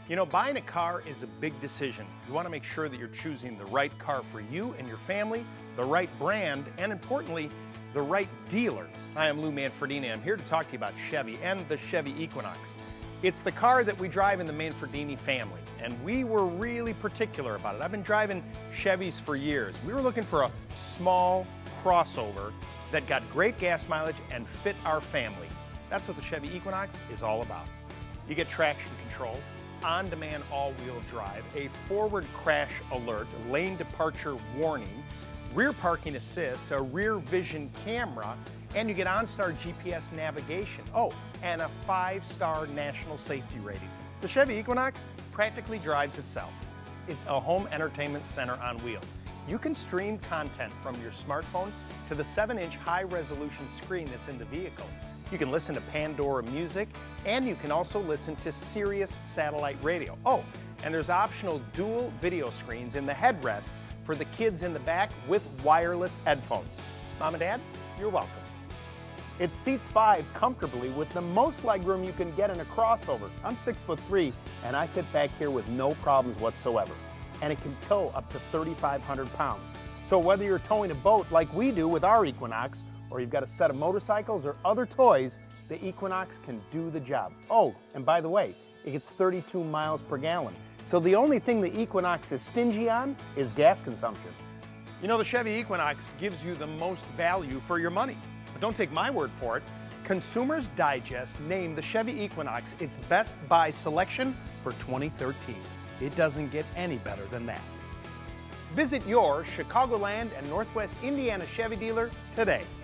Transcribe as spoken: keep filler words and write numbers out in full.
You know, buying a car is a big decision. You want to make sure that you're choosing the right car for you and your family, the right brand, and importantly, the right dealer. Hi, I'm Lou Manfredini. I'm here to talk to you about Chevy and the Chevy Equinox. It's the car that we drive in the Manfredini family, and we were really particular about it. I've been driving Chevys for years. We were looking for a small crossover that got great gas mileage and fit our family. That's what the Chevy Equinox is all about. You get traction control, on-demand all-wheel drive, a forward crash alert, a lane departure warning, rear parking assist, a rear vision camera, and you get OnStar G P S navigation. Oh, and a five-star national safety rating. The Chevy Equinox practically drives itself. It's a home entertainment center on wheels. You can stream content from your smartphone to the seven inch high-resolution screen that's in the vehicle. You can listen to Pandora music, and you can also listen to Sirius satellite radio. Oh, and there's optional dual video screens in the headrests for the kids in the back with wireless headphones. Mom and Dad, you're welcome. It seats five comfortably with the most legroom you can get in a crossover. I'm six foot three, and I fit back here with no problems whatsoever. And it can tow up to thirty-five hundred pounds. So whether you're towing a boat like we do with our Equinox, or you've got a set of motorcycles or other toys, the Equinox can do the job. Oh, and by the way, it gets thirty-two miles per gallon. So the only thing the Equinox is stingy on is gas consumption. You know, the Chevy Equinox gives you the most value for your money. But don't take my word for it. Consumers Digest named the Chevy Equinox its best buy selection for twenty thirteen. It doesn't get any better than that. Visit your Chicagoland and Northwest Indiana Chevy dealer today.